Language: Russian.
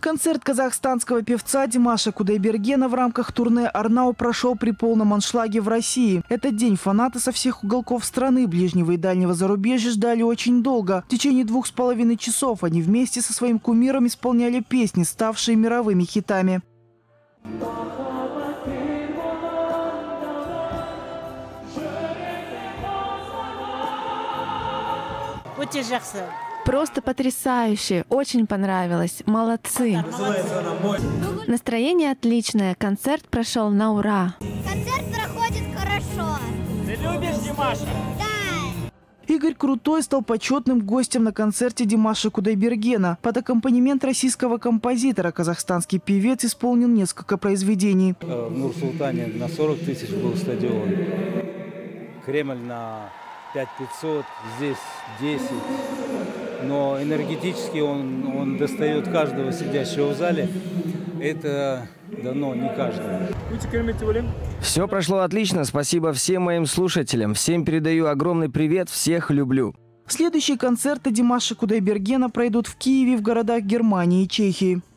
Концерт казахстанского певца Димаша Кудайбергена в рамках турне «Арнау» прошел при полном аншлаге в России. Этот день фанаты со всех уголков страны, ближнего и дальнего зарубежья ждали очень долго. В течение 2,5 часов они вместе со своим кумиром исполняли песни, ставшие мировыми хитами. Просто потрясающе, очень понравилось, молодцы. Настроение отличное, концерт прошел на ура. Концерт проходит хорошо. Ты любишь Димаша? Да. Игорь Крутой стал почетным гостем на концерте Димаша Кудайбергена. Под аккомпанемент российского композитора казахстанский певец исполнил несколько произведений. В Нур-Султане на 40 тысяч был стадион, Кремль на 5500, здесь 10. Но энергетически он достает каждого сидящего в зале. Это дано не каждому. Все прошло отлично. Спасибо всем моим слушателям. Всем передаю огромный привет. Всех люблю. Следующие концерты Димаша Кудайбергена пройдут в Киеве, в городах Германии и Чехии.